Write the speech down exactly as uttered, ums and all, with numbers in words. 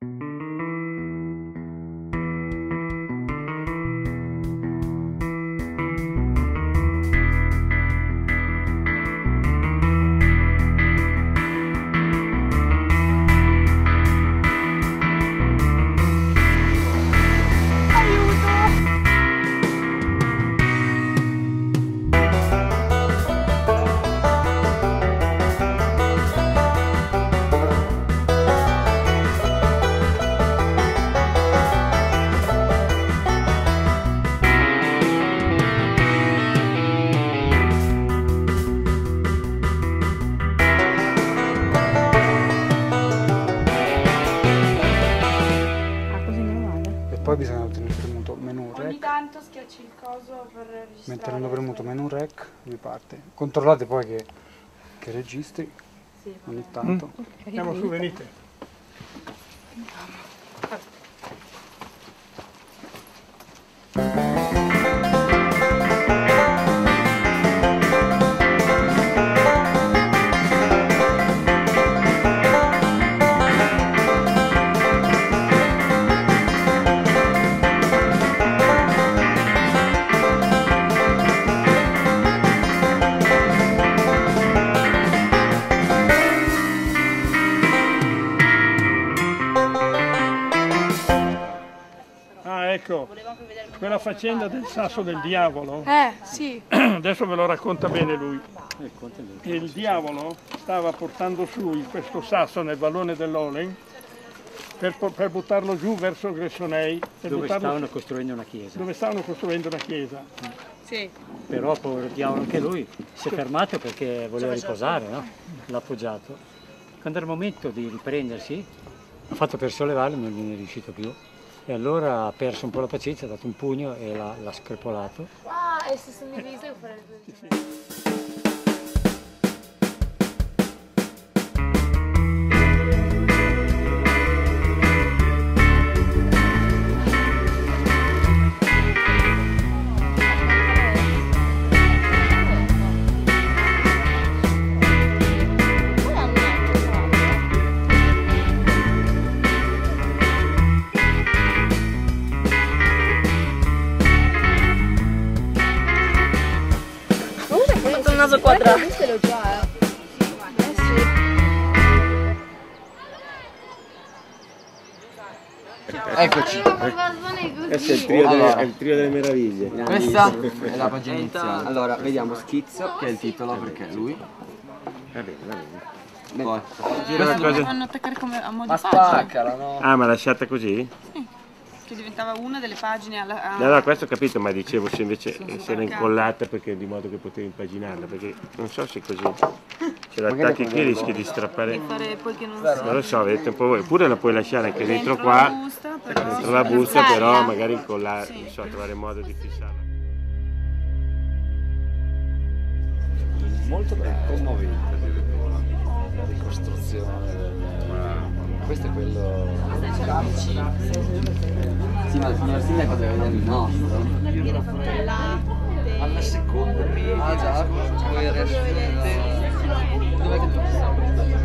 Poi bisogna tenere premuto menu Ogni rec. tanto schiacci il coso per registrare. Mentre hanno premuto menu rec, lui parte. Controllate poi che, che registri Sì, ogni tanto. Mm. Andiamo su, venite. Ecco, quella faccenda del sasso del diavolo, Eh, sì. adesso ve lo racconta bene lui. Il diavolo stava portando su questo sasso nel vallone dell'Olen per, per buttarlo giù verso Gressonei. Per Dove buttarlo stavano su, costruendo una chiesa. dove stavano costruendo una chiesa. Sì. Però povero diavolo anche lui si è fermato perché voleva riposare, no? L'ha appoggiato. Quando era il momento di riprendersi, ha fatto per sollevarlo, non gli è riuscito più. E allora ha perso un po' la pazienza, ha dato un pugno e l'ha screpolato. Ah, e se sono divise io farei due. Il naso quadrato. Questo l'ho già, eh. Eh sì. Eccoci. Questo è il trio, Allora. delle, è il trio delle meraviglie. Questa è la pagina iniziale. Allora, vediamo schizzo, che è il titolo perché è lui. Va bene, va bene. Poi, Questa cosa... Fanno attaccare come a mo' di ma pagina. spaccala, no? Ah, ma lasciata così? Che diventava una delle pagine alla... a- No, no, questo ho capito, ma dicevo se invece se era incollata perché di modo che potevi impaginarla, perché non so se così. Se la attacchi qui rischi di strappare. fare poi che non Non lo so, vedete un po' voi. Oppure la puoi lasciare anche dentro qua, la busta, però... dentro la busta, però magari incollare, non so, trovare modo di fissarla. Molto commovente, la ricostruzione del... Questo è quello... Sì, ma il signor Sindaco deve vedere il nostro. Alla seconda media, ah già, poi il riassunto. Dov'è che tu sei?